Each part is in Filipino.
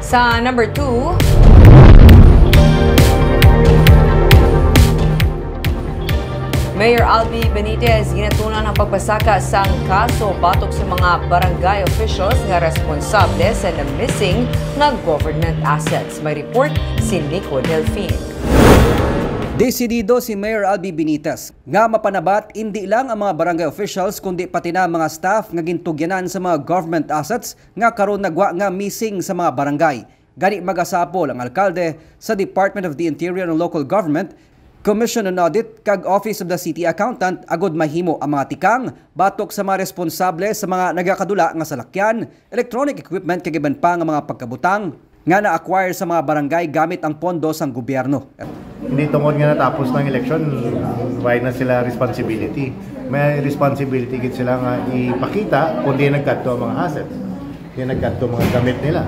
Sa number 2, Mayor Albi Benitez ginatunan ang pagpasaka sang kaso batok sa mga barangay officials nga responsable sa na-missing na government assets. May report si Nico Delfin. Desidido si Mayor Albi Benitez nga mapanabat hindi lang ang mga barangay officials kundi pati na mga staff nga gintugyanan sa mga government assets nga karon nagwa nga missing sa mga barangay. Gani magasapol ang alkalde sa Department of the Interior and Local Government, Commission on Audit kag Office of the City Accountant agod mahimo ang mga tikang batok sa mga responsable sa mga nagakadula nga salakyan, electronic equipment kag iban pa nga mga pagkabutang nga na-acquire sa mga barangay gamit ang pondo sang gobyerno. Hindi tungod nga natapos ng eleksyon, why na sila responsibility. May responsibility gid sila nga ipakita kung di nagkadto ang mga assets. Di nagkadto mga gamit nila.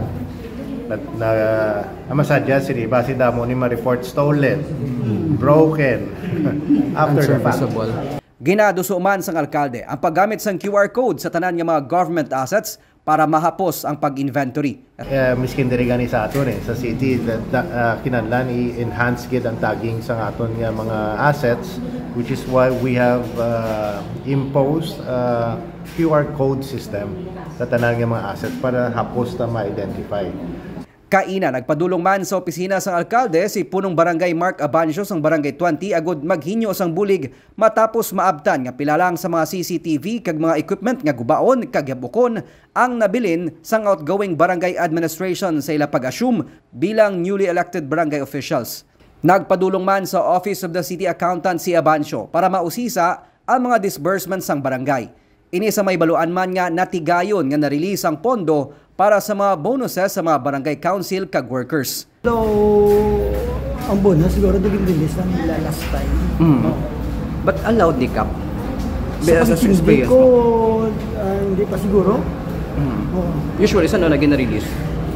Masadya sila base damo ni ma-report stolen, broken, after the fact. Ginaduso man sang alkalde ang paggamit sang QR code sa tanan nga mga government assets para mahapos ang pag-inventory. Miskin diri gani sa aton sa city kinahanglan i-enhance gid ang tagging sa aton nga mga assets, which is why we have imposed QR code system sa tanan nga mga assets para hapos ta ma-identify. Kaina nagpadulong man sa opisina sang alkalde si punong barangay Mark Abancio sang barangay 20 agud maghinyo sang bulig matapos maabtan nga pilalang sa mga CCTV kag mga equipment nga gubaon kag yabukon ang nabilin sang outgoing barangay administration sa ila pag-assume bilang newly elected barangay officials. Nagpadulong man sa Office of the City Accountant si Abancio para mausisa ang mga disbursements sang barangay. Ini sa may baluan man nga natigayon nga na-release ang pondo para sa mga bonuses sa mga barangay council kag workers. So, ang bonus siguro naging-release lang nila last time. But allowed ni Cap? Hindi ko, hindi pa siguro. Usually, saan na naging na-release?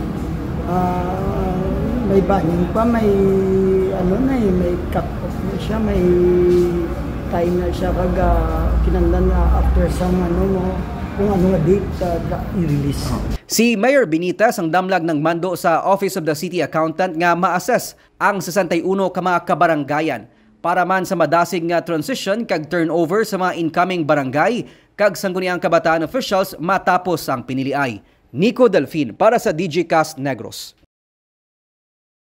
May banning pa, may ano na may cut off na siya, may time na siya kag kinanglan na after some kung ano nga date i-release. Si Mayor Benitez ang damlag ng mando sa Office of the City Accountant nga ma-assess ang 61 ka mga kabaranggayan para man sa madasig nga transition kag turnover sa mga incoming barangay kag sangguniang kabataan officials matapos ang piniliay. Nico Delfin para sa DG Cast Negros.